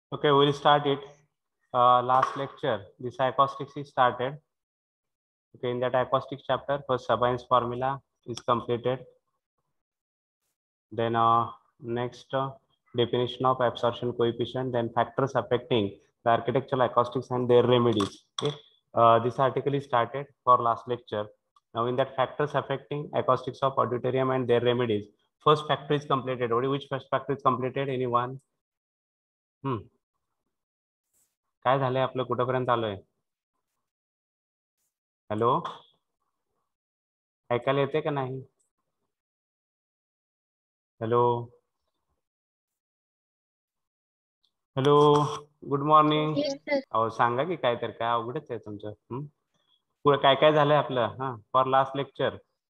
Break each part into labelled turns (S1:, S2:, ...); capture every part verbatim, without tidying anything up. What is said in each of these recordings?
S1: Okay, we'll start it. Uh, last lecture, this acoustics is started. Okay, in that acoustics chapter, first Sabin's formula is completed. Then uh, next uh, definition of absorption coefficient, then factors affecting the architectural acoustics and their remedies. Okay, uh, this article is started for last lecture. Now in that factors affecting acoustics of auditorium and their remedies, first factor is completed. Which first factor is completed? Anyone? Hmm. काय झालंय आपलं? कुठपर्यंत आलोय? Hello, ऐकायला येते का नाही? Hello hello good morning. अहो सांगा की काय तर, काय अवघडच आहे तुमचं. हं? पुढे काय काय झालंय आपलं? हा, फॉर लास्ट लेक्चर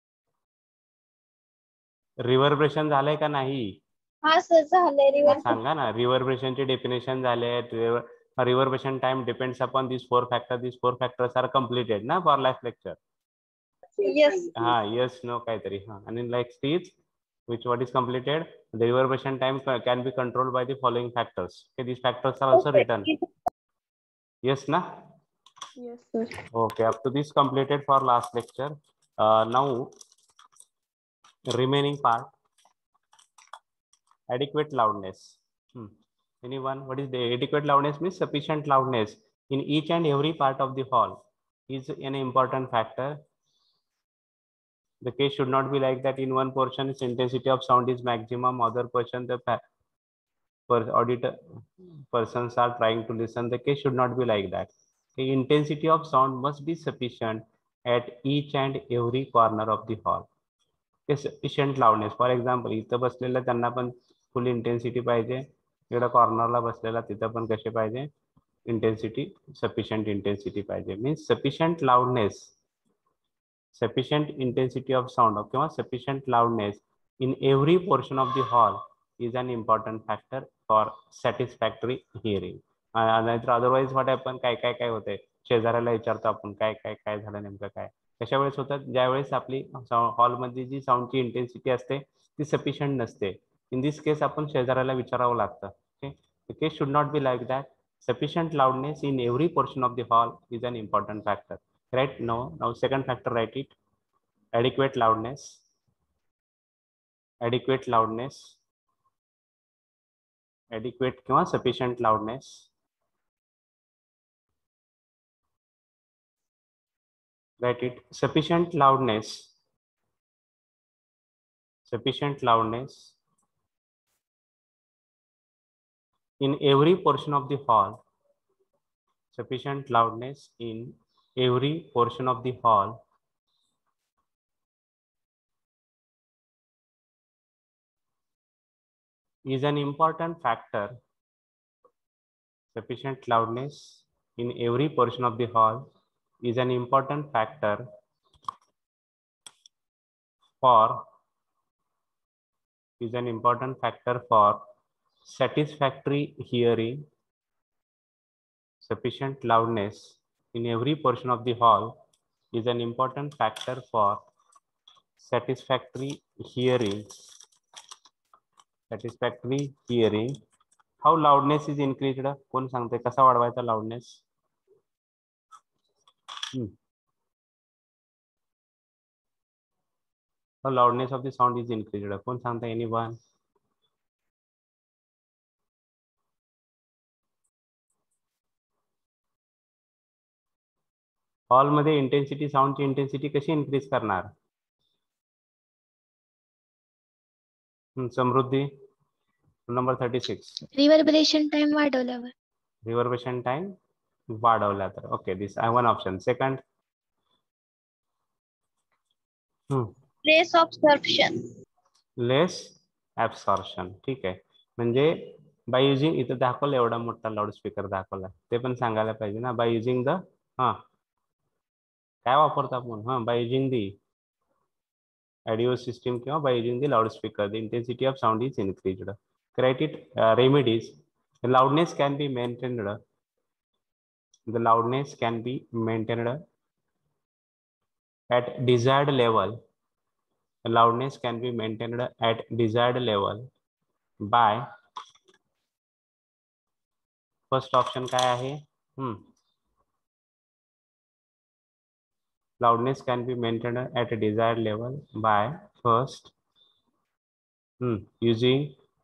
S1: रिव्हर्ब्रेशन झालंय का नाही?
S2: हा सर झालंय.
S1: सांगा ना. रिव्हर्ब्रेशनचे डेफिनेशन झाले. Reverberation time depends upon this four factor. This four factors are completed ना फॉर लास्ट लेक्चर.
S2: यस.
S1: हा, यस नो काहीतरी. हा, आणि like stitch which what is completed, the reverberation time can be controlled by the following factors. Okay, these factors are also written. Yes na?
S2: Yes sir.
S1: Okay, up to this completed for last lecture. Uh, now remaining part, adequate loudness. Hmm. Anyone? What is the adequate loudness? Means sufficient loudness in each and every part of the hall is an important factor. The case should not be like that in one portion its intensity of sound is maximum, other portion the per auditor persons are trying to listen. The case should not be like that. The intensity of sound must be sufficient at each and every corner of the hall. Okay, sufficient loudness. For example, इथं बसलेलं त्यांना पण full intensity पाहिजे, इकडं कॉर्नरला बसलेला तिथं पण कसे पाहिजे, इंटेन्सिटी सफिशियंट इंटेन्सिटी पाहिजे. Means sufficient loudness, sufficient intensity of sound किंवा sufficient loudness in every portion of the hall is an important factor for satisfactory hearing. नाहीतर अदरवाईज व्हॉट हॅपन, काय काय काय होते, शेजाऱ्याला विचारतो आपण काय काय काय झालं नेमकं काय. कशा वेळेस होतात? ज्यावेळेस आपली हॉलमध्ये जी साऊंडची इंटेन्सिटी असते ती सफिशियंट नसते. इन दिस केस आपण शेजाऱ्याला विचारावं लागतं. Okay, the case should not be like that. Sufficient loudness in every portion of the hall is an important factor. Right? No. Now second factor, write it. Adequate loudness. Adequate loudness. Adequate किंवा sufficient loudness. Write it. Sufficient loudness. Sufficient loudness in every portion of the hall. Sufficient loudness in every portion of the hall is an important factor. Sufficient loudness in every portion of the hall is an important factor for is an important factor for satisfactory hearing. Sufficient loudness in every portion of the hall is an important factor for satisfactory hearing. Satisfactory hearing. How loudness is increased? कोण सांगते कसा वाढवायचा loudness? Hmm. How loudness of the sound is increased? कोण सांगता? Anyone? Hall मध्ये intensity, साऊंडची intensity कशी increase करणार? Samruddhi, number thirty six.
S2: Reverberation time वाढवल्यावर.
S1: रिव्हर्बरेशन टाइम वाढवला तर. Okay, this I one option. Second,
S2: less absorption.
S1: Less absorption. ठीक आहे. म्हणजे बाय युजिंग, इथं दाखवलं एवढा मोठा लाऊडस्पीकर दाखवला, ते पण सांगायला पाहिजे ना. बाय युजिंग द, हा काय वापरतो आपण? हा, by using the audio system किंवा by using the loudspeaker the intensity of sound is increased. Write it. Uh, remedies. The loudness can be maintained. The loudness can be maintained at desired level. The loudness can be maintained at desired level by first option काय आहे? Hmm loudness can be maintained at a desired level by first hmm, using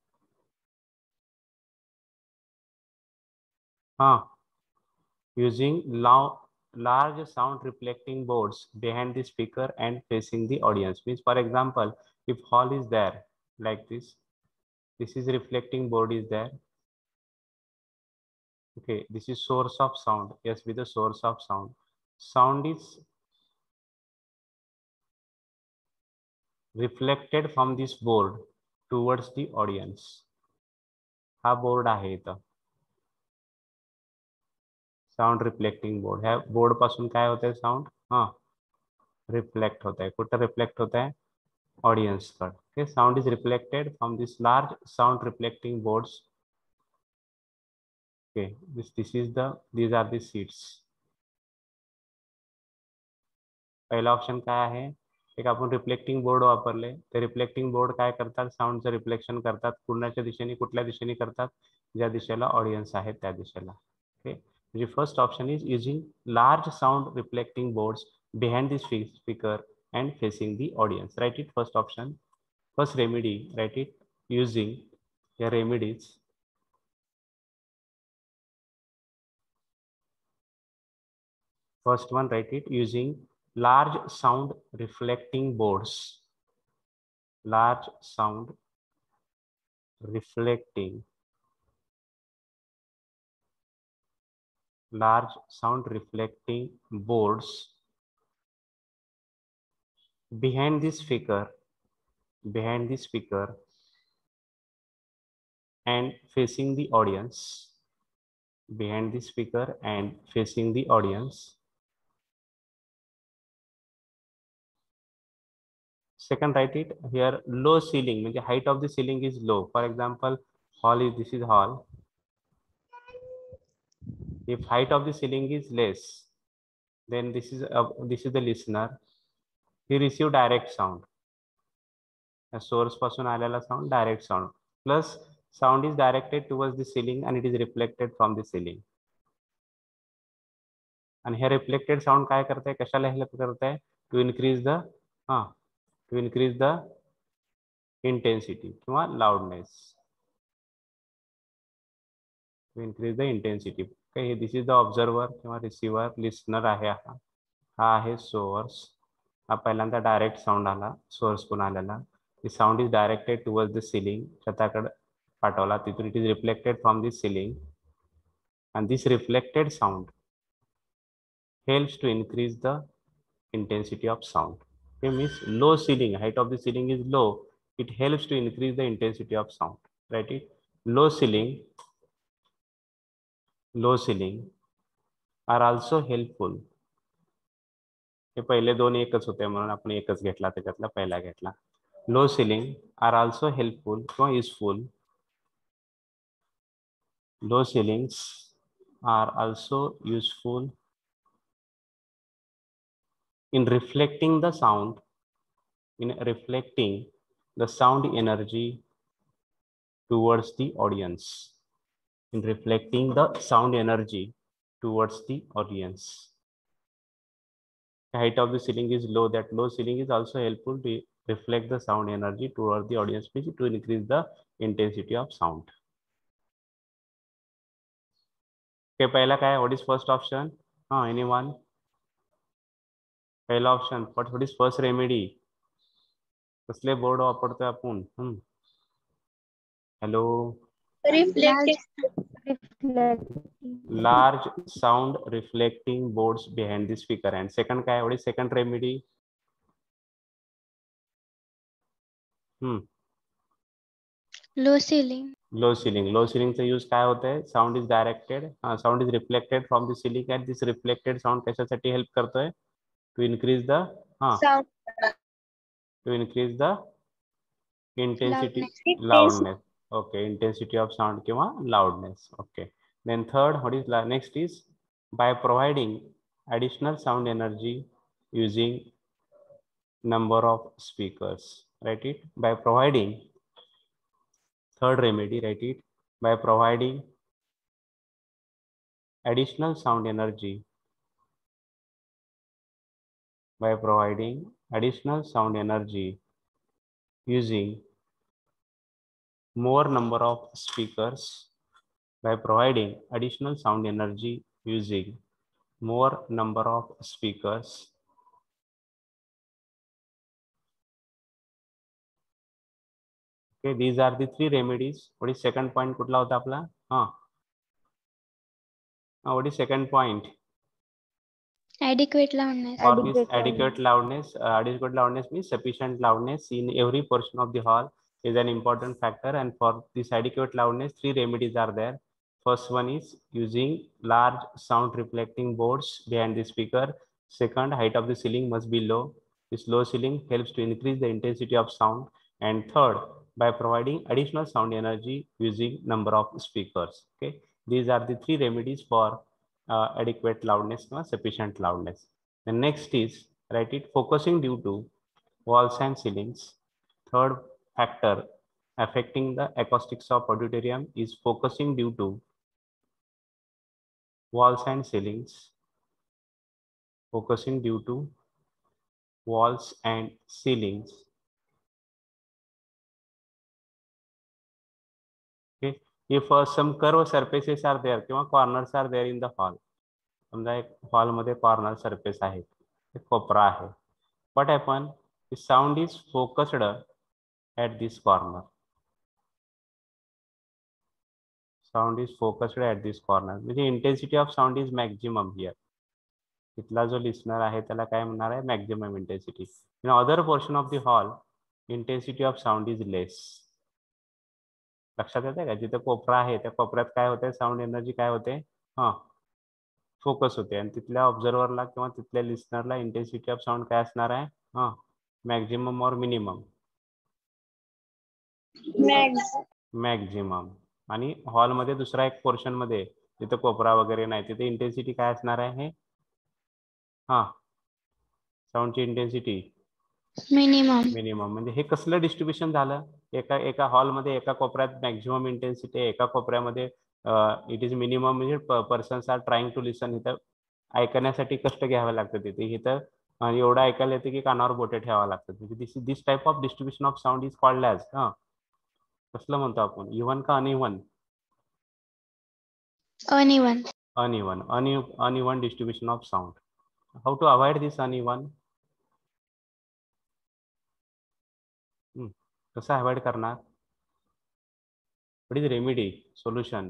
S1: huh, using loud, large sound reflecting boards behind the speaker and facing the audience. Means, for example, if hall is there like this, this is reflecting board is there. Okay, this is source of sound. Yes, with the source of sound. Sound is reflected from this board towards the audience. हा board आहे इथं. Sound reflecting board है. Board पासून काय होत आहे sound? हा reflect होता है. कुठं रिफ्लेक्ट होता है? ऑडियन्स कड. Okay, sound is reflected from this large sound reflecting boards. Okay, this this is the these are the seats. पहिला ऑप्शन काय आहे? एक आपण रिफ्लेक्टिंग बोर्ड वापरले. ते रिफ्लेक्टिंग बोर्ड काय करतात? साऊंडचं रिफ्लेक्शन करतात. कुणाच्या दिशेने, कुठल्या दिशेने करतात? ज्या दिशेला ऑडियन्स आहे त्या दिशेला. ओके, म्हणजे first option is using large sound reflecting boards behind the speaker and facing the audience. Write it first option. First remedy, write it using the remedies. First one, write it using large sound reflecting boards. Large sound reflecting. Large sound reflecting boards behind the speaker. Behind the speaker and facing the audience. Behind the speaker and facing the audience. Second, write it here low ceiling, means the height of the ceiling is low. For example, hall is, this is hall. If height of the ceiling is less, then this is uh, this is the listener. He receive direct sound. A source पासून आलेला sound, direct sound. Plus sound is directed towards the ceiling and it is reflected from the ceiling. And here reflected sound काय करते? कशाला help करते? To increase the हाँ to increase the intensity किंवा loudness. To increase the intensity. Okay, this is the observer किंवा receiver, listener आहे हा. हा आहे source. हा पहिल्यांदा डायरेक्ट साऊंड आला सोर्स पण आलेला. The sound is directed towards the ceiling. छताकडे पाठवला, तिथून it is reflected from the ceiling. And this reflected sound helps to increase the intensity of sound. Okay, means low ceiling, height of the ceiling is low. It helps to increase the intensity of sound. Write it. Low ceiling, low ceiling are also helpful. हे पहिले दोन एकच होते म्हणून आपण एकच घेतला, त्याच्यातला पहिला घेतला. Low ceiling are also helpful किंवा useful. Low ceilings are also useful in reflecting the sound, in reflecting the sound energy towards the audience. In reflecting the sound energy towards the audience. The height of the ceiling is low. That low ceiling is also helpful to reflect the sound energy towards the audience, to increase the intensity of sound. Okay, पहला क्या है? What is first option? हाँ, anyone? पहला option. What what is first remedy? कसले board वापरतोय आपण? Hmm hello. Large sound reflecting boards behind the speaker. And second क्या है? What is second remedy? Hmm
S2: Low ceiling.
S1: Low ceiling. Low सीलिंगचा use काय होत आहे? Sound is directed, sound is reflected from the ceiling and this reflected sound कशासाठी help करतोय? To increase the हा to increase the intensity, loudness. Okay, intensity of sound किंवा loudness. Okay, then third what is next is by providing additional sound energy using number of speakers. Write it. By providing, third remedy, write it, by providing additional sound energy by providing additional sound energy using more number of speakers by providing additional sound energy using more number of speakers. Okay, these are the three remedies. What is second point? कुठला होता आपला? हाँ. Uh, what is second point?
S2: Adequate loudness.
S1: For this adequate loudness, uh, adequate loudness means sufficient loudness in every portion of the hall is an important factor. And for this adequate loudness, three remedies are there. First one is using large sound reflecting boards behind the speaker. Second, height of the ceiling must be low. This low ceiling helps to increase the intensity of sound. And third, by providing additional sound energy using number of speakers. Okay, these are the three remedies for uh, adequate loudness or sufficient loudness. The next is, write it, focusing due to walls and ceilings. Third factor affecting the acoustics of auditorium is focusing due to walls and ceilings. Focusing due to walls and ceilings. Okay, if uh, some curved surfaces are there किंवा corners are there in the hall. समजा एक hall मध्ये corner surface आहे, एक कोपरा आहे. What happen? The sound is focused at this corner. Sound is focused at this corner. म्हणजे intensity of sound is maximum here. इथला जो लिसनर आहे त्याला काय म्हणणार आहे? Maximum intensity. In other portion of the hall intensity of sound is less. लक्षात येते का? जिथे कोपरा आहे त्या कोपऱ्यात काय होते? साऊंड एनर्जी काय होते? हा, फोकस होते. आणि तिथल्या ऑब्झर्वरला किंवा तिथल्या लिसनरला इंटेन्सिटी ऑफ साऊंड काय असणार आहे? हा, मॅक्झिमम और मिनिमम? मॅक्झिमम. आणि हॉलमध्ये दुसरा एक पोर्शन मध्ये जिथे कोपरा वगैरे नाही तिथे इंटेन्सिटी काय असणार आहे? हा, साऊंडची इंटेन्सिटी
S2: मिनिमम.
S1: मिनिमम. म्हणजे हे कसलं डिस्ट्रीब्युशन झालं? एका एका हॉलमध्ये एका कोपऱ्यात मॅक्झिमम इंटेन्सिटी आहे, एका कोपऱ्यामध्ये इट इज मिनिमम. म्हणजे persons are trying to listen. इथं ऐकण्यासाठी कष्ट घ्यावे लागतं. तिथे इथं एवढं ऐकायला येते की कानावर बोटे ठेवावं लागतात. म्हणजे this this type of distribution of sound is called as, हा, कसलं म्हणतो आपण? इव्हन का uneven?
S2: Uneven.
S1: Uneven. Uneven distribution of sound. How to avoid this uneven? कसं अवॉइड करणार? What is remedy, solution?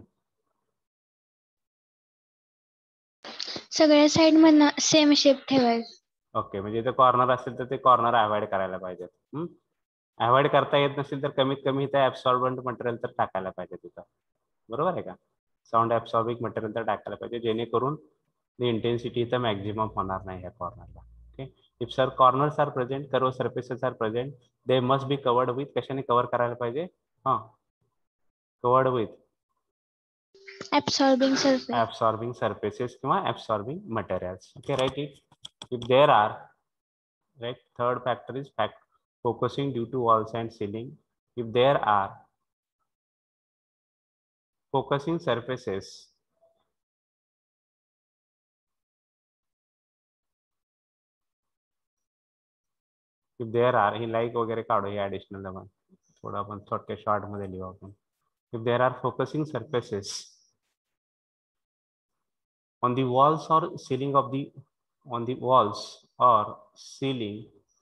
S2: सगळ्या साइड मधनं सेम शेप ठेवायचं.
S1: ओके, म्हणजे इथे कॉर्नर असेल तर ते कॉर्नर अवॉइड करायला पाहिजे. अवॉइड करता येत नसेल तर कमीत कमी इथे ऍब्सॉर्बंट मटेरियल तर टाकायला पाहिजे तिथं. बरोबर आहे का? साऊंड ऍब्सॉर्बिंग मटेरियल तर टाकायला पाहिजे, जेणेकरून इंटेन्सिटी इथं मॅक्झिमम होणार नाही ह्या कॉर्नरला. Okay, if sir corners are present, curve surfaces are present, they must be covered with, कशाने कव्हर करायला पाहिजे? हा, covered with
S2: absorbing surface.
S1: absorbing surfaces किंवा absorbing materials. Okay, write it. If there are, right, third factor is fact focusing due to walls and ceiling. If there are focusing surfaces if there are, ही like वगैरे काढू, हे additional आपण थोडं आपण छोटे short मध्ये लिहू आपण. If there are focusing surfaces on the walls or ceiling of the on the walls or ceiling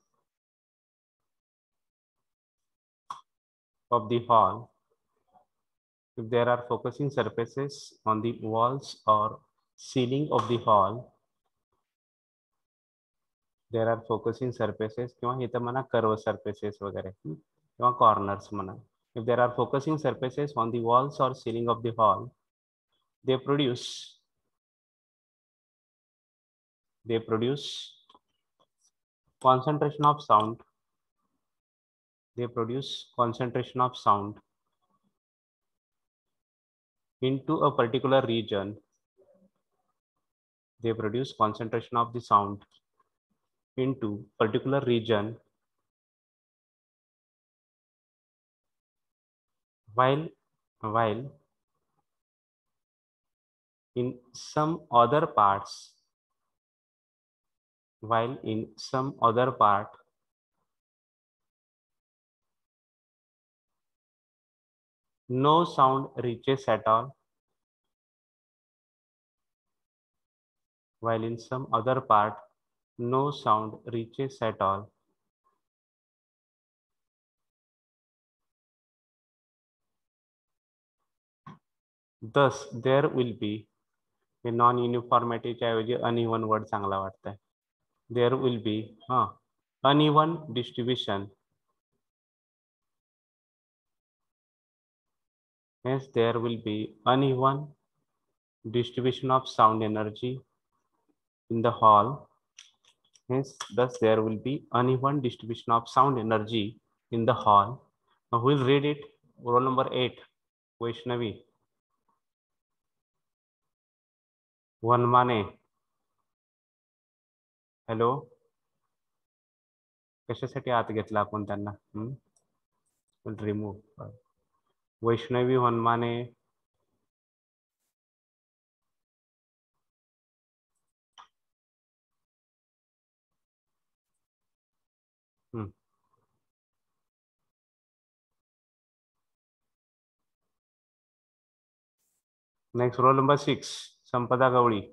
S1: of the hall, if there are focusing surfaces on the walls or ceiling of the hall, there are focusing surfaces किंवा इथं म्हणा curve surfaces वगैरे किंवा corners म्हणा. If there are focusing surfaces on the walls or ceiling of the hall, they produce they produce concentration of sound. They produce concentration of sound into a particular region. They produce concentration of the sound into particular region while while in some other parts, while in some other part, no sound reaches at all, while in some other part, no sound reaches at all. Thus, there will be a non-uniformity च्या ऐवजी uneven word चांगला वाटतंय. There will be huh, uneven distribution. Hence, there will be uneven distribution of sound energy in the hall. Hence, thus there will be uneven distribution of sound energy in the hall. Now, we'll read it. Roll number eight, Vaishnavi. Vanmane. Hello, कशासाठी आत घेतला आपण त्यांना? Remove. Vaishnavi Vanmane. Hmm. Next roll number six, Sampada Gawali.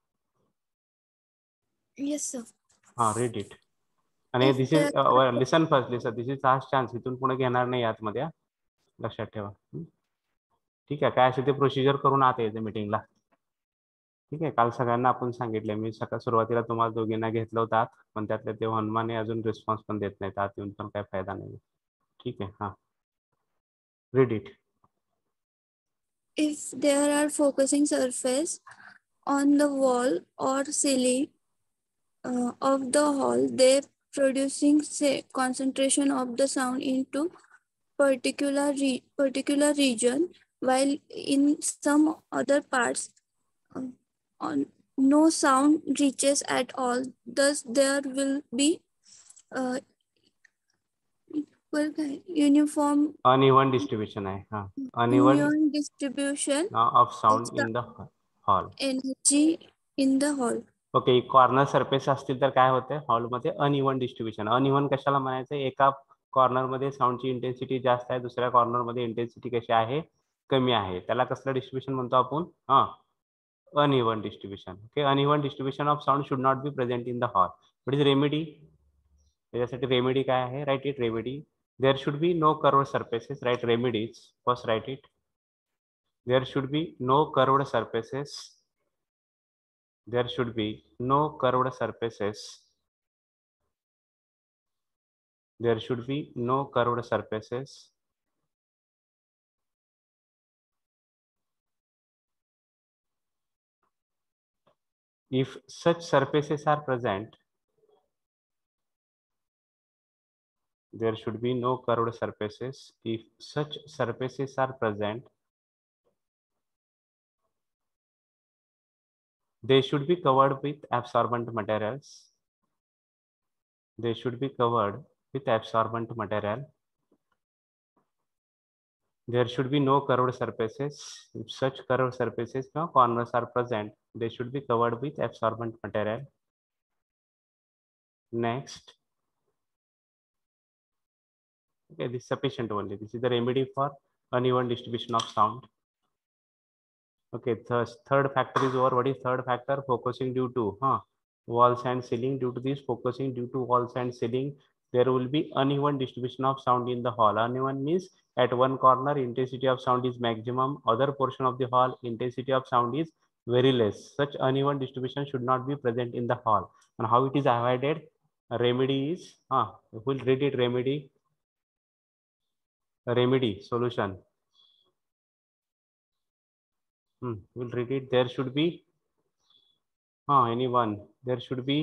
S3: Yes, sir.
S1: हा, read it. आणि
S3: If
S1: this is listen first, listen. This is last chance. इथून पुढे घेणार नाही आतमध्ये, लक्षात ठेवा. ठीक आहे, काय असेल ते प्रोसिजर करून आत यायचं मीटिंगला. ठीक आहे, काल सगळ्यांना आपण सांगितलं. मी सकाळ सुरुवातीला तुम्हाला दोघींना घेतलं होतं आत, पण त्यातले ते हनुमाने अजून रिस्पॉन्स पण देत नाहीत. आत येऊन पण काही फायदा नाही. ठीक आहे, हा, read it.
S3: if there are focusing surface on the wall or ceiling uh, of the hall, they producing say concentration of the sound into particular re particular region, while in some other parts uh, on no sound reaches at all. Thus, there will be uh, uniform
S1: uneven distribution आहे. हा, uneven
S3: uneven distribution
S1: of sound in the hall.
S3: energy in the hall.
S1: Okay, corner surface असतील तर काय होतं हॉलमध्ये? Uneven distribution. Uneven कशाला म्हणायचं? एका कॉर्नरमध्ये साऊंडची इंटेन्सिटी जास्त आहे, दुसऱ्या कॉर्नरमध्ये इंटेन्सिटी कशी आहे? कमी आहे. त्याला कसलं डिस्ट्रीब्युशन म्हणतो आपण? हा, uneven distribution. Okay, uneven distribution of sound should not be present in the hall. What is remedy? त्याच्यासाठी रेमेडी काय आहे? Write it. Remedy, there should be no curved surfaces. Write remedies. First write it. There should be no curved surfaces. There should be no curved surfaces. There should be no curved surfaces. If such surfaces are present, there should be no curved surfaces. If such surfaces are present, they should be covered with absorbent materials. They should be covered with absorbent material. There should be no curved surfaces. If such curved surfaces, no corners are present, they should be covered with absorbent material. Next, okay, this is sufficient only. This is the remedy for uneven distribution of sound. Okay, the third factor is over. What is third factor? Focusing due to huh, walls and ceiling. Due to this focusing due to walls and ceiling, there will be uneven distribution of sound in the hall. Uneven means at one corner intensity of sound is maximum, other portion of the hall intensity of sound is very less. Such uneven distribution should not be present in the hall. And how it is avoided? A remedy is, huh, we'll read it. Remedy, a remedy, solution. Hmm, we'll read it. There should be, huh, anyone, there should be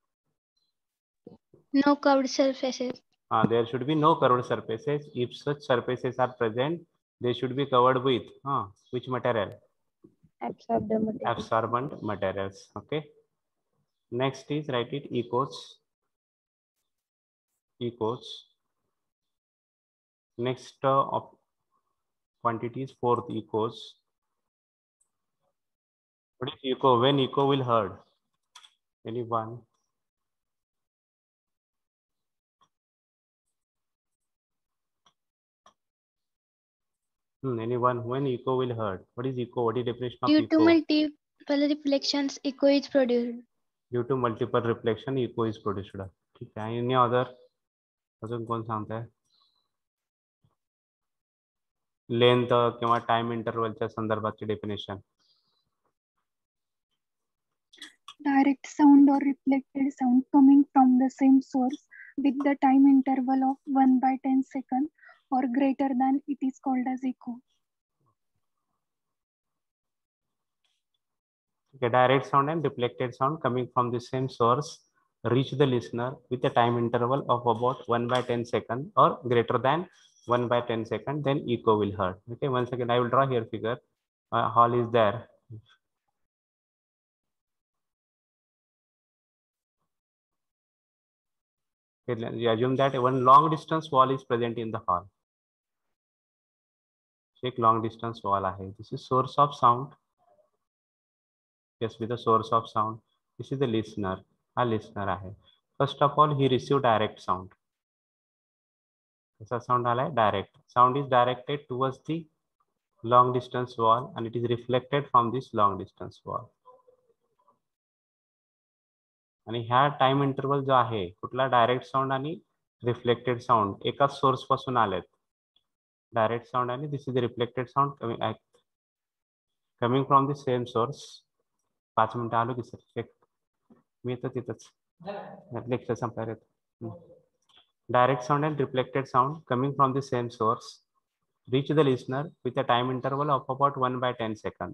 S2: No curved surfaces.
S1: Uh, there should be no curved surfaces. If such surfaces are present, they should be covered with uh, which material?
S2: Absorbent material.
S1: Absorbent materials. Okay. Next is write it echoes. Echoes. Next uh, of quantity is fourth, echoes. What is echo? When echo will heard? Anyone? Hmm, anyone? When echo will heard? What is echo? What is definition of
S2: Due to
S1: echo?
S2: multiple reflections, echo is produced.
S1: Due to multiple reflection, echo is produced. ठीक आहे. Any other? अजून कोण सांगताय? Length किंवा time इंटरवलच्या संदर्भाची definition.
S4: Direct sound or reflected sound coming from the same source with the time interval of one by ten seconds or greater than, it is called as echo.
S1: Okay, direct sound and reflected sound coming from the same source reach the listener with a time interval of about one by ten seconds or greater than one by ten seconds, then echo will heard. Okay, once again I will draw here figure. Uh, hall is there. Okay, we assume that one long distance wall is present in the hall. एक long distance wall आहे. This is source of sound. Yes, with the source of sound. This is the listener. A listener आहे. First of all, he received direct sound. कसा sound आला आहे? Direct. Sound is directed towards the long distance wall and it is reflected from this long distance wall. आणि ह्या time interval जो आहे कुठला direct sound आणि रिफ्लेक्टेड साऊंड एकाच सोर्स पासून आलेत. डायरेक्ट साऊंड आणि this is reflected sound coming coming from the same source. पाच मिनिटं आलो की सर, मी येतो तिथंच लेक्चर संपल्यावर येतो. Direct sound and reflected sound coming from the same source reach the listener with a time interval of about one by ten seconds.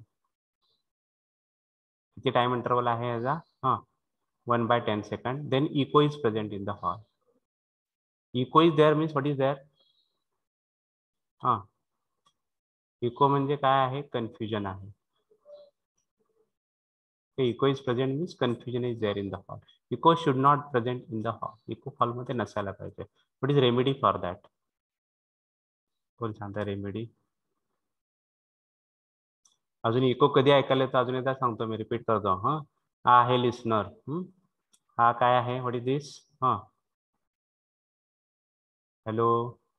S1: किती time interval आहे याचा? हा, one by ten seconds. Then echo is present in the hall. Echo is there means what is there? हा, echo म्हणजे काय आहे? Confusion आहे. Echo is present means confusion is there in the hall. Echo should not present in the hall. Echo hall मध्ये नसायला पाहिजे. What is remedy for that? कोण सांगता रेमेडी? अजून इको कधी ऐकायला येतं अजून एकदा सांगतो मी, रिपीट करतो. हा, हा आहे लिस्नर. हा काय आहे? What is this? हा, हॅलो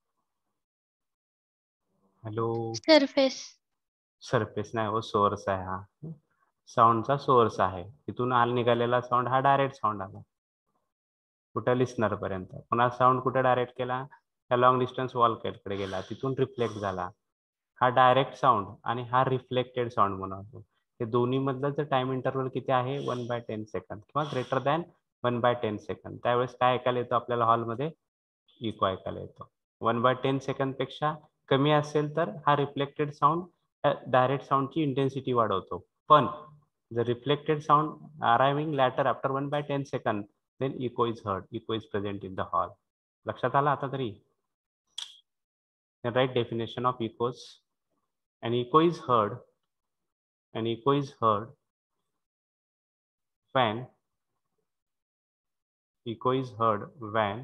S1: हॅलो.
S2: Surface.
S1: सरफेस नाही हो, सोर्स आहे हा. साऊंडचा सोर्स आहे. तिथून आल निघालेला साऊंड हा डायरेक्ट साऊंड आला कुठं? लिस्नर पर्यंत. पुन्हा साऊंड कुठे डायरेक्ट केला? त्या लॉंग डिस्टन्स वॉल कडे गेला, तिथून रिफ्लेक्ट झाला. हा डायरेक्ट साऊंड आणि हा रिफ्लेक्टेड साऊंड म्हणतो. हे दोन्ही मधलं टाइम इंटरवल किती आहे? वन बाय टेन सेकंड किंवा greater than one by ten second. त्यावेळेस काय ऐकायला येतो आपल्याला हॉलमध्ये? इको ऐकायला येतो. वन बाय टेन सेकंड पेक्षा कमी असेल तर हा रिफ्लेक्टेड साऊंड डायरेक्ट साऊंडची इंटेन्सिटी वाढवतो. पण जर reflected sound arriving later after one by ten second then echo is heard. Echo is present in the hall. लक्षात आला आता तरी? Write definition of echoes. An echo is heard. An echo is heard when echo is heard when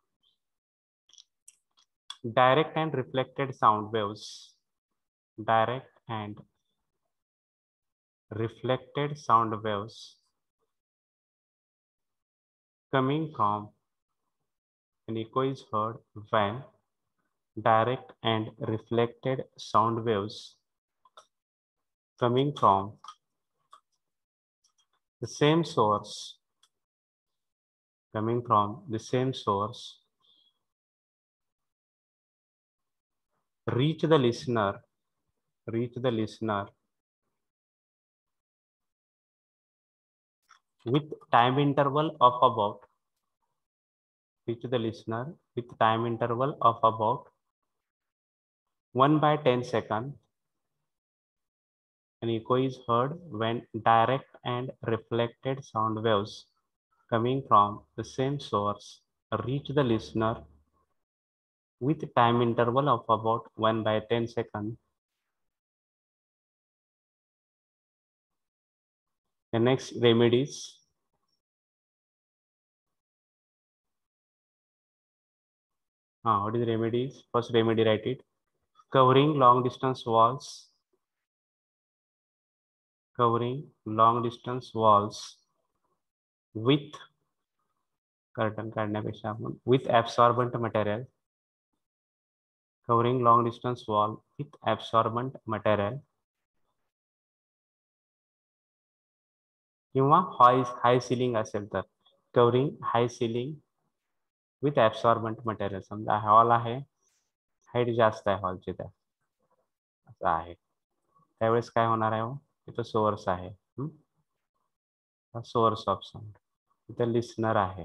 S1: direct and reflected sound waves, direct and reflected sound waves coming from an echo is heard when direct and reflected sound waves coming from the same source coming from the same source reach the listener reach the listener with time interval of about reach the listener with time interval of about one by ten seconds. An echo is heard when direct and reflected sound waves coming from the same source reach the listener with time interval of about one by ten seconds. The next remedies. Ah, what is the remedies? First remedy, write it. Covering long distance walls. covering long distance walls with curtain काढण्यापेक्षा आपण with absorbent material, covering long distance wall with absorbent material किंवा हाय हाय ceiling असेल तर covering high ceiling with absorbent material. समजा hall आहे, height जास्त आहे हॉलची, त्या असं आहे, त्यावेळेस काय होणार आहे, इथं सोर्स आहे, सोर्स ऑफ साऊंड, इथं लिस्नर आहे,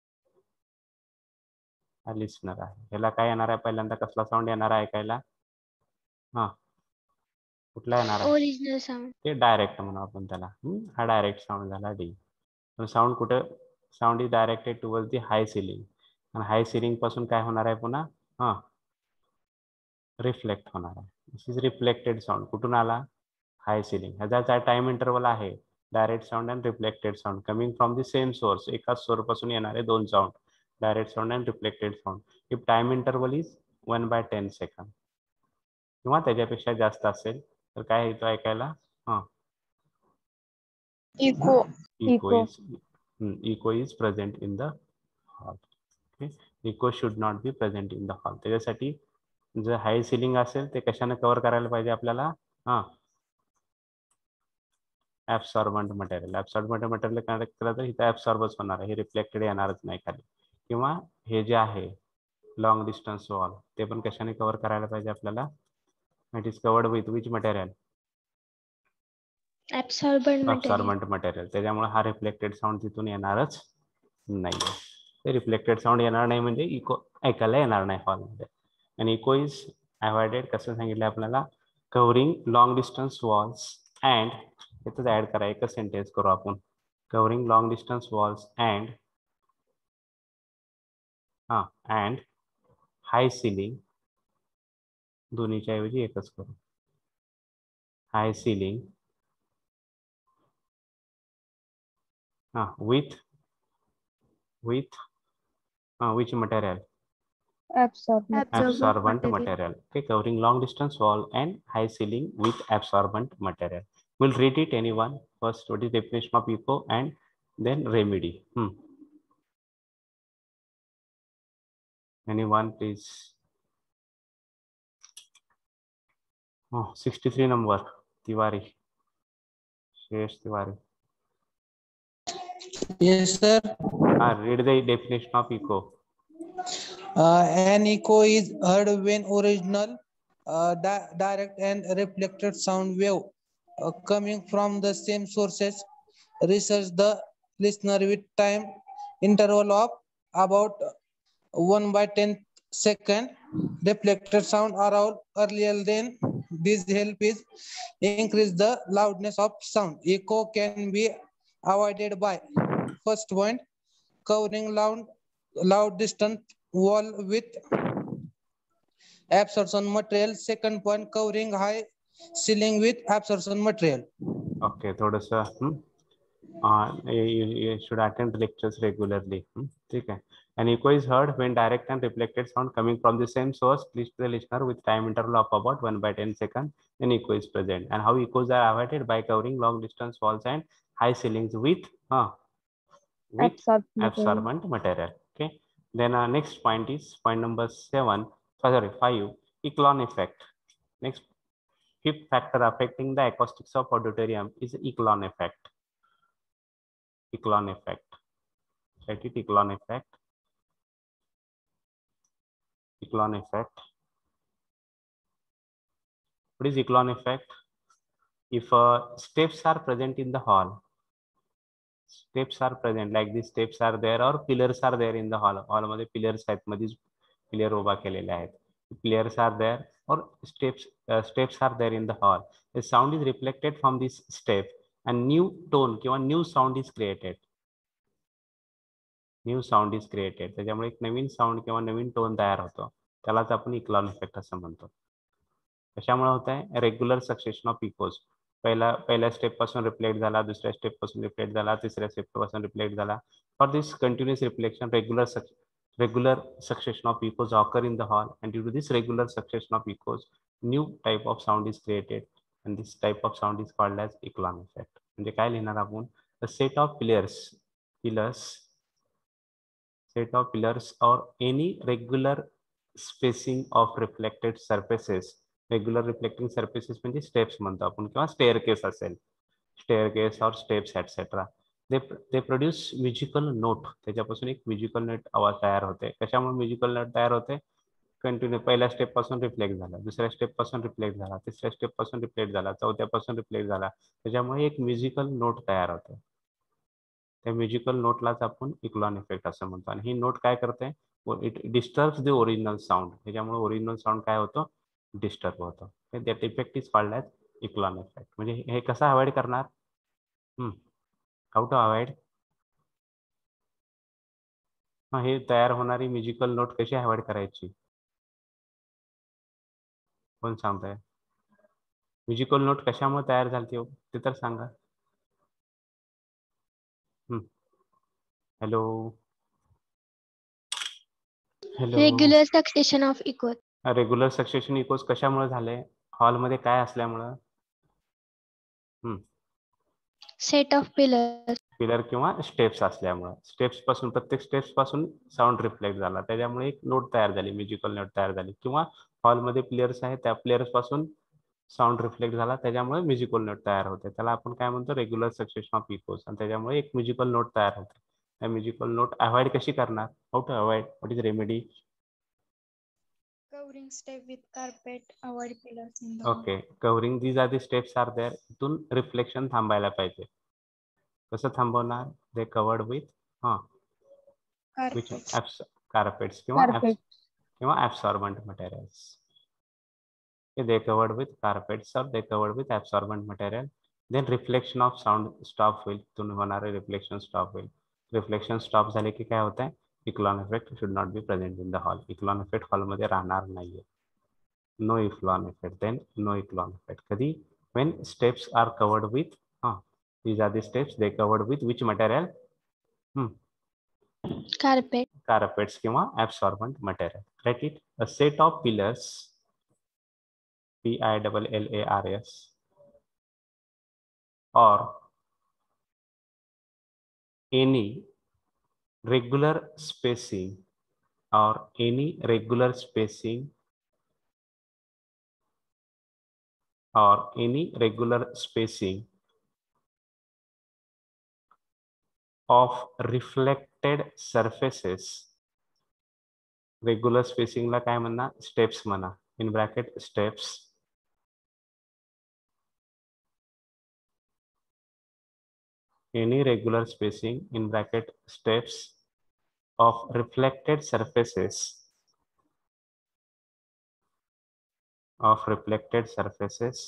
S1: हा लिस्नर आहे. ह्याला काय येणार आहे, पहिल्यांदा कसला साऊंड येणार आहे ऐकायला, हा कुठला येणार आहे,
S2: ओरिजिनल साऊंड.
S1: ते डायरेक्ट म्हणू आपण त्याला, हा डायरेक्ट साऊंड झाला डी. साऊंड कुठं, sound is directed towards the high ceiling, आणि हाय सिलिंग पासून काय होणार आहे पुन्हा, हा रिफ्लेक्ट होणार आहे. This is reflected sound. कुठून आला, हाय सिलिंग. ह्याचा टाइम इंटरवल आहे direct sound and reflected sound coming from the same source. एकाच सोर्स पासून येणारे दोन sound, direct sound and reflected sound. If time interval is one by ten second किंवा त्याच्यापेक्षा जास्त असेल तर काय येतो ऐकायला, हा
S5: eco
S1: echo is hmm, echo is present in the hall. Okay, echo should not be present in the hall. त्याच्यासाठी जर हाय सिलिंग असेल ते कशाने कव्हर करायला पाहिजे आपल्याला, हा absorbent material. Absorbent material connect केलं तर इथं ऍब्सॉर्बच होणार आहे, हे रिफ्लेक्टेड येणारच नाही खाली. किंवा हे जे आहे लॉंग डिस्टन्स वॉल, ते पण कशाने कव्हर करायला पाहिजे आपल्याला, it is covered with which material,
S2: absorbent material.
S1: Absorbent material. त्याच्यामुळे हा रिफ्लेक्टेड साऊंड तिथून येणारच नाही. ते रिफ्लेक्टेड साऊंड येणार नाही म्हणजे इको ऐकायला येणार नाही हॉलमध्ये. आणि इको इज अवॉइडेड कसं सांगितलं आपल्याला, covering long distance walls and, इथंच ऍड करा, एकच सेंटेन्स करू आपण, covering long distance walls and हा अँड हाय सिलिंग, दोन्हीच्या ऐवजी एकच करू, हाय सिलिंग हा with with uh, which material,
S5: absorbent
S1: absorbent material. Okay, covering long distance wall and high ceiling with absorbent material. We'll read it, anyone. First, what is the definition of echo and then remedy. hmm. Anyone please. Oh, sixty-three number, Tiwari, Shesh Tiwari.
S6: Yes, sir.
S1: Ah, read the definition of echo.
S6: Uh, an echo is heard when original, uh, di direct and reflected sound wave uh, coming from the same sources reaches the listener with time interval of about one by ten second. Reflected sound around earlier than this help is increase the loudness of sound. Echo can be avoided by, first point, covering loud loud distant wall with absorption material. Second point, covering high ceiling with absorption material.
S1: Okay, थोडंसं hmm? uh, you, you should attend lectures regularly. hmm? ठीक है. An echo is heard when direct and reflected sound coming from the same source reach the listener with time interval of about one by ten seconds. Then echo is present. And how echoes are avoided? By covering long distance walls and high ceilings with uh, with
S5: absorbent
S1: absorbent material. Okay. Then uh, next point is point number seven. Sorry, five. Echelon effect. Next, fifth factor affecting the acoustics of auditorium is echelon effect. Echelon effect. Write it, echelon effect. Echelon effect. What is echelon effect? If uh, steps are present in the hall, steps are present, like these steps are there, or pillars are there in the hall. Hall मध्ये pillars आहेत, मध्येच pillar उभा केलेले आहेत. Pillars are there, or steps uh, steps are there in the hall. The sound is reflected from this step, and new tone किंवा new sound is created. New sound is created. त्याच्यामुळे एक नवीन sound किंवा नवीन tone तयार होतो, त्यालाच आपण इक्लॉन effect असं म्हणतो. कशामुळे होत आहे? Regular succession of echoes. पहिला पहिल्या स्टेप पासून रिफ्लेक्ट झाला, दुसऱ्या स्टेप पासून रिफ्लेक्ट झाला, तिसऱ्या स्टेप पासून रिफ्लेक्ट झाला. For this continuous reflection, regular regular succession of echoes occur in the hall, and due to this regular succession of echoes, new type of sound is created, and this type of sound is called as Eklund effect. म्हणजे काय लिहिणार आपण? A set of pillars, pillars, set of pillars or any regular spacing of reflected surfaces. Regular reflecting surfaces म्हणजे steps म्हणतो आपण किंवा staircase असेल, staircase or steps etc. they they produce musical note. त्याच्यापासून एक म्युजिकल नोट आवाज तयार होते. कशामुळे म्युजिकल नोट तयार होते? कंटिन्यू पहिल्या स्टेप पासून रिफ्लेक्ट झाला, दुसऱ्या स्टेप पासून रिफ्लेक्ट झाला, तिसऱ्या स्टेप पासून रिफ्लेक्ट झाला, चौथ्यापासून रिफ्लेक्ट झाला, त्याच्यामुळे एक म्युजिकल नोट तयार होते. त्या म्युजिकल नोटलाच आपण इक्लॉन इफेक्ट असं म्हणतो. आणि ही नोट काय करते? It disturbs the original sound. त्याच्यामुळे ओरिजिनल साऊंड काय होतं? डिस्टर्ब होतं. That effect is called as echelon effect. म्हणजे हे कसं अवॉइड करणार? How to avoid? हे तयार होणारी म्युजिकल नोट कशी अवॉइड करायची? कोण सांगताय? म्युजिकल नोट कशामुळे तयार झाली ते तर सांगा. Hello hello.
S2: Regular succession of echoes.
S1: Regular succession echoes कशामुळे झाले? हॉलमध्ये काय असल्यामुळं?
S2: Set of pillars.
S1: पिलर किंवा स्टेप्स असल्यामुळे. स्टेप्स पासून प्रत्येक स्टेप्स पासून साऊंड रिफ्लेक्ट झाला, त्याच्यामुळे एक नोट तयार झाली, म्युजिकल नोट तयार झाली. किंवा हॉलमध्ये प्लेयर्स आहेत, त्या प्लेयर्स पासून साऊंड रिफ्लेक्ट झाला, त्याच्यामुळे म्युजिकल नोट तयार होते. त्याला आपण काय म्हणतो? Regular succession of echoes. आणि त्याच्यामुळे एक म्युजिकल नोट तयार होते. त्या म्युजिकल नोट अवॉइड कशी करणार? How to avoid? What is remedy?
S4: Covering step with carpet, avoid pillars in the hall.
S1: Okay, covering these are the steps are there. इथून reflection थांबायला पाहिजे. कसं थांबवणार? दे कवर्ड विथ हा विच कार्पेट्स किंवा किंवा absorbent materials. they covered with carpets or they covered with absorbent material. Then reflection of sound stop होईल. तुम्ही होणारे रिफ्लेक्शन स्टॉप होईल. रिफ्लेक्शन स्टॉप झाले की काय होत आहे? Echelon effect should not be present in the hall. Echelon effect हॉलमध्ये राहणार नाहीये. No echelon effect. Then no echelon effect कधी? when steps are covered with uh, these are the steps they covered with which material? hmm.
S2: Carpet.
S1: Carpets किंवा absorbent material. Write it. A set of pillars, P I L L A R S, or any regular spacing or any regular spacing or any regular spacing of reflected surfaces. Regular spacing ला काय म्हणा? Steps म्हणा. In bracket steps any regular spacing in bracket steps of reflected surfaces of reflected surfaces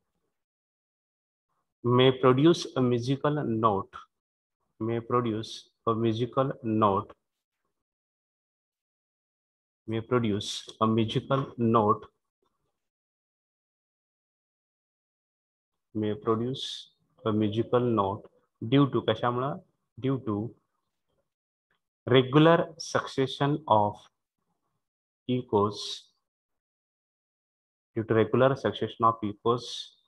S1: may produce a musical note may produce a musical note may produce a musical note may produce a musical note due to कशामुळे? due to regular succession of echoes due to regular succession of echoes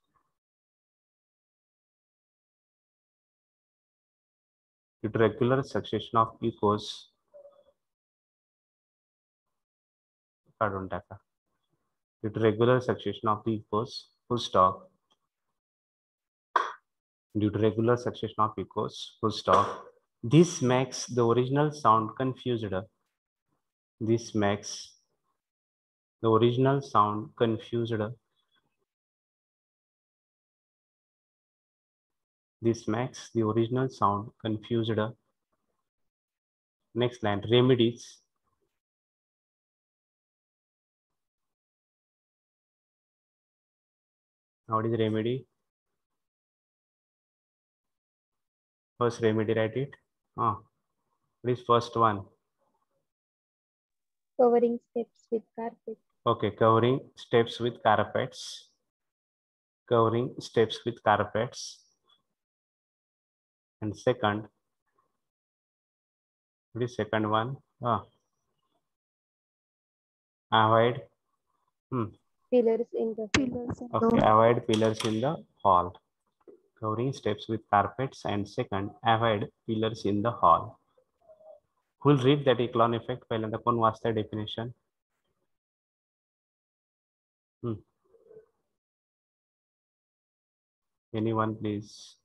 S1: due to regular succession of echoes काढून टाका. due to regular succession of echoes full stop due to regular succession of echoes full stop this makes the original sound confused this makes the original sound confused this makes the original sound confused. Next line, remedies. What is remedy? First remedy, write it. Ah, what is first one?
S5: Covering steps with carpet.
S1: Okay, covering steps with carpets. Covering steps with carpets. And second, what is second one? Ah, avoid. Hmm.
S5: Pillars in the
S4: Pillars in
S1: Okay,
S4: the
S1: avoid pillars in the hall. Covering steps with carpets, and second, avoid pillars in the hall. Who will read that echelon effect? पहिल्यांदा कोण वाचतंय definition? Hmm. Anyone, please?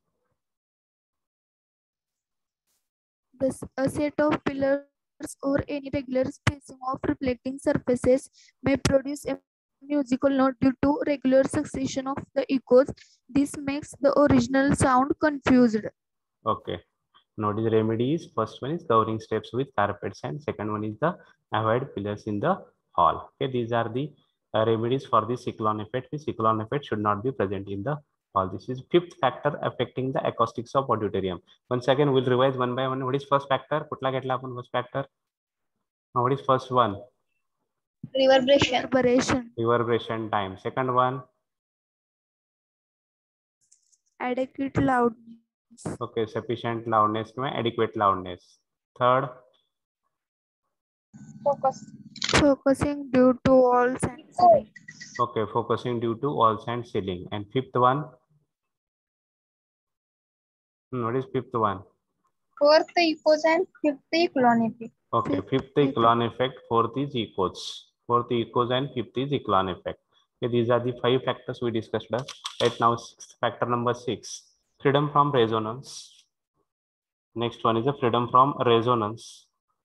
S7: This a set of pillars or any regular spacing of reflecting surfaces may produce a musical note due to regular succession of the echoes. This makes the original sound confused.
S1: Okay. Notice the remedies. First one is covering steps with carpets, and second one is the avoid pillars in the hall. Okay, these are the uh, remedies for the cyclone effect. The cyclone effect should not be present in the hall. This is fifth factor affecting the acoustics of auditorium. Once again, we'll revise one by one. What is first factor? Kutla getla आपण first factor? Now, what is first one?
S2: Reverberation.
S7: Reverberation.
S1: Reverberation time. Second one.
S7: Adequate loudness.
S1: Okay, sufficient loudness to adequate loudness. Third.
S2: Focus.
S7: Focusing due to walls and ceiling.
S1: Okay, focusing due to walls and ceiling. And fifth one. Hmm, what is fifth one?
S2: Fourth, echoes, and fifth, echelon effect.
S1: Okay,
S7: Fifth,
S1: fifth
S7: fifth.
S1: echelon effect, fourth is echoes. Fourth echoes and fifth is echelon effect. Okay, these are the five factors we discussed. Right now, sixth factor number six, freedom from resonance. Next one is the freedom from resonance.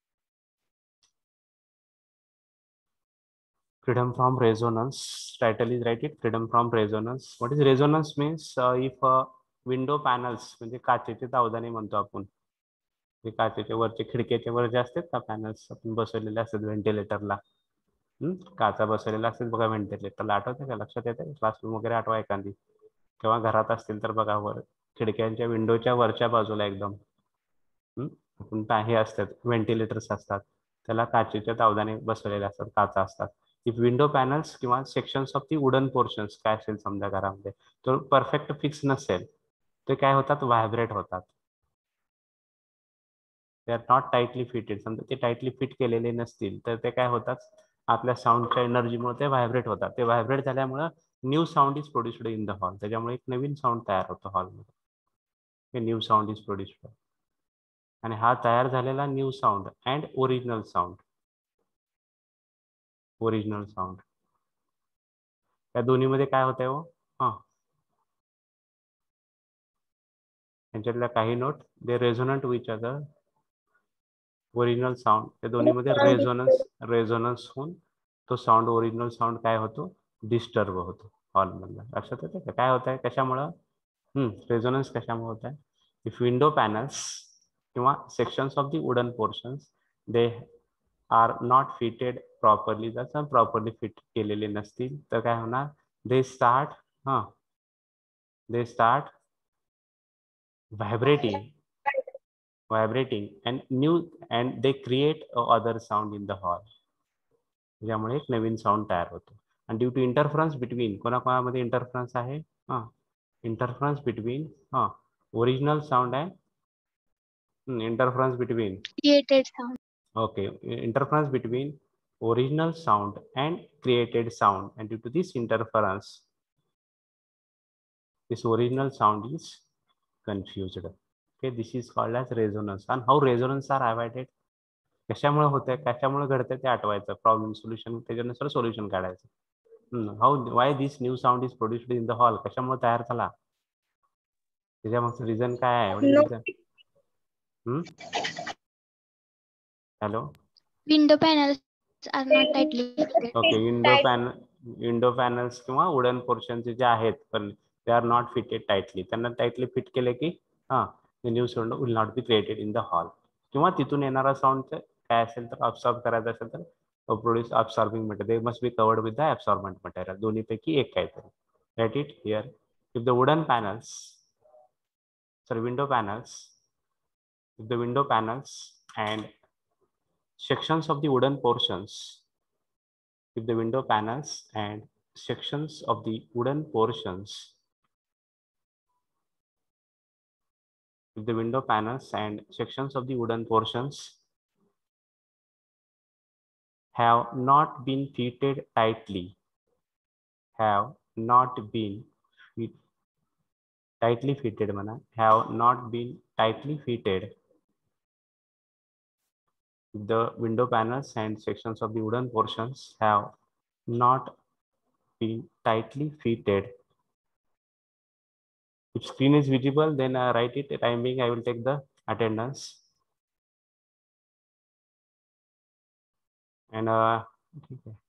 S1: Freedom from resonance. Title is right it. Freedom from resonance. What is resonance means? Uh, if uh, window panels, म्हणजे काचेचे तावदाने म्हणतो आपण. ते काचेच्या वरचे खिडकीच्या वर जे असतात का पॅनल्स आपण बसवलेले असतात व्हेंटिलेटरला. काचा बसवलेला असतात बघा व्हेंटिलेटरला. आठवतं का? लक्षात येतं? क्लासरूम वगैरे आठवा एखादी. किंवा घरात असतील तर बघा वर खिडक्यांच्या विंडोच्या वरच्या बाजूला एकदम आपण हे असतात व्हेंटिलेटर्स असतात. त्याला काचेच्या तावदाने बसवलेले असतात, काचा असतात. इफ विंडो पॅनल्स किंवा sections of the wooden portions काय असेल समजा घरामध्ये तो परफेक्ट फिक्स नसेल ते काय होतात? व्हायब्रेट होतात. They are not tightly fitted. समजा ते टाइटली फिट केलेले नसतील तर ते काय होतात? आपल्या साऊंडच्या एनर्जीमुळे ते व्हायब्रेट होतात. ते व्हायब्रेट झाल्यामुळे new sound is produced in the hall. त्याच्यामुळे एक नवीन साऊंड तयार होतो हॉलमध्ये. New sound is produced. आणि हा तयार झालेला new sound and original sound original sound त्या दोन्हीमध्ये काय होतंय हो? हा, यांच्यातल्या काही note they resonant which other. Original sound त्या दोन्हीमध्ये रेझोनन्स रेझोनन्स होऊन तो साऊंड ओरिजिनल साऊंड काय होतो? डिस्टर्ब होतो हॉलमधला. लक्षात येतं का काय होत आहे? कशामुळं? हम्म रेझोनन्स कशामुळे होत आहे? इफ विंडो पॅनल्स किंवा sections of the wooden portions they are not fitted properly, जर प्रॉपरली फिट केलेले नसतील तर काय होणार? दे स्टार्ट हां they start vibrating vibrating and new and they create a other sound in the hall. त्यामुळे एक नवीन साऊंड तयार होतो. आणि ड्यू टू इंटरफरन्स बिटवीन कोणाकोणामध्ये इंटरफरन्स आहे? हां इंटरफरन्स बिटवीन हां ओरिजिनल साऊंड आहे. Interference between
S2: Created sound.
S1: okay interference between original sound and created sound, and due to this interference this original sound is confused. Okay, this is called as resonance. And how resonance are avoided? कशामुळे होतंय, कशामुळे घडतंय ते आठवायचं. Problem solution त्याच्यानुसार solution काढायचं. How why this new sound is produced in the hall? कशामुळे तयार झाला? त्याच्यामागचं रिझन काय आहे? What is reason? Hello,
S2: Window panels are not tightly fitted.
S1: Okay window panel window panels किंवा वुडन पोर्शनचे जे आहेत पण they are not fitted tightly. त्यांना टाइटली फिट केले की हां the new sound will not be created in the hall. किंवा तिथून येणारा साऊंड काय असेल तर अब्सॉर्ब करायचं असेल तर produce absorbing material. They must be covered with the absorbent material. दोन्हीपैकी एक काहीतरी. Write it here. If the wooden panels sorry window panels if the window panels and sections of the wooden portions if the window panels and sections of the wooden portions if the window panels and sections of the wooden portions have not been fitted tightly have not been fit, tightly fitted mana have not been tightly fitted. The window panels and sections of the wooden portions have not been tightly fitted. If screen is visible, then uh, write it. Time being, I will take the attendance. And uh, okay.